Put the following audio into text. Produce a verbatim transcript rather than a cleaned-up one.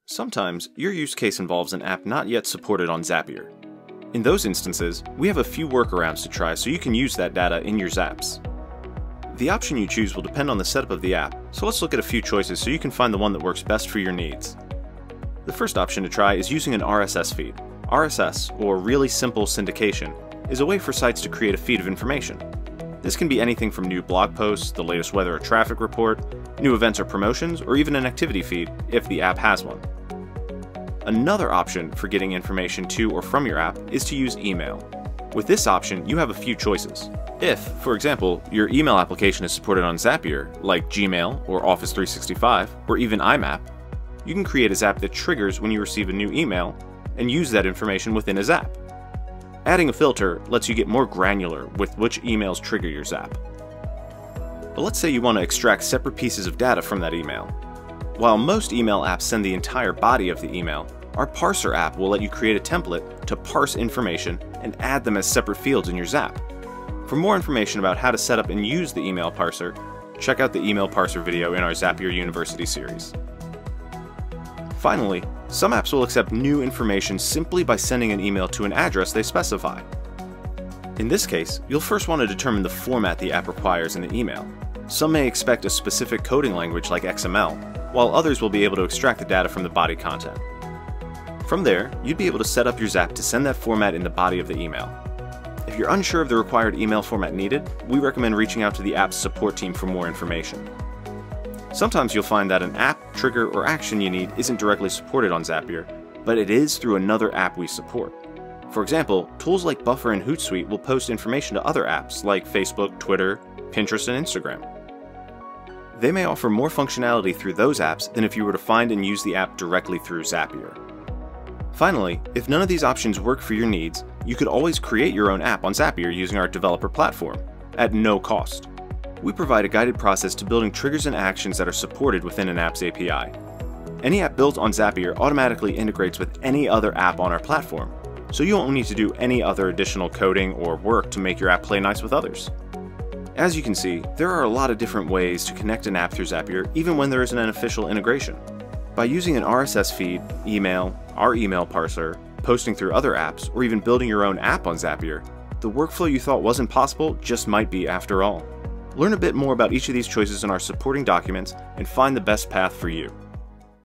Sometimes, your use case involves an app not yet supported on Zapier. In those instances, we have a few workarounds to try so you can use that data in your Zaps. The option you choose will depend on the setup of the app, so let's look at a few choices so you can find the one that works best for your needs. The first option to try is using an R S S feed. R S S, or Really Simple Syndication, is a way for sites to create a feed of information. This can be anything from new blog posts, the latest weather or traffic report, new events or promotions, or even an activity feed, if the app has one. Another option for getting information to or from your app is to use email. With this option, you have a few choices. If, for example, your email application is supported on Zapier, like Gmail or Office three sixty-five, or even I MAP, you can create a Zap that triggers when you receive a new email and use that information within a Zap. Adding a filter lets you get more granular with which emails trigger your Zap. But let's say you want to extract separate pieces of data from that email. While most email apps send the entire body of the email, our Parser app will let you create a template to parse information and add them as separate fields in your Zap. For more information about how to set up and use the email parser, check out the email parser video in our Zapier University series. Finally, some apps will accept new information simply by sending an email to an address they specify. In this case, you'll first want to determine the format the app requires in the email. Some may expect a specific coding language like X M L, while others will be able to extract the data from the body content. From there, you'd be able to set up your Zap to send that format in the body of the email. If you're unsure of the required email format needed, we recommend reaching out to the app's support team for more information. Sometimes you'll find that an app, trigger, or action you need isn't directly supported on Zapier, but it is through another app we support. For example, tools like Buffer and Hootsuite will post information to other apps like Facebook, Twitter, Pinterest, and Instagram. They may offer more functionality through those apps than if you were to find and use the app directly through Zapier. Finally, if none of these options work for your needs, you could always create your own app on Zapier using our developer platform, at no cost. We provide a guided process to building triggers and actions that are supported within an app's A P I. Any app built on Zapier automatically integrates with any other app on our platform, so you won't need to do any other additional coding or work to make your app play nice with others. As you can see, there are a lot of different ways to connect an app through Zapier even when there isn't an official integration. By using an R S S feed, email, our email parser, posting through other apps, or even building your own app on Zapier, the workflow you thought wasn't possible just might be after all. Learn a bit more about each of these choices in our supporting documents and find the best path for you.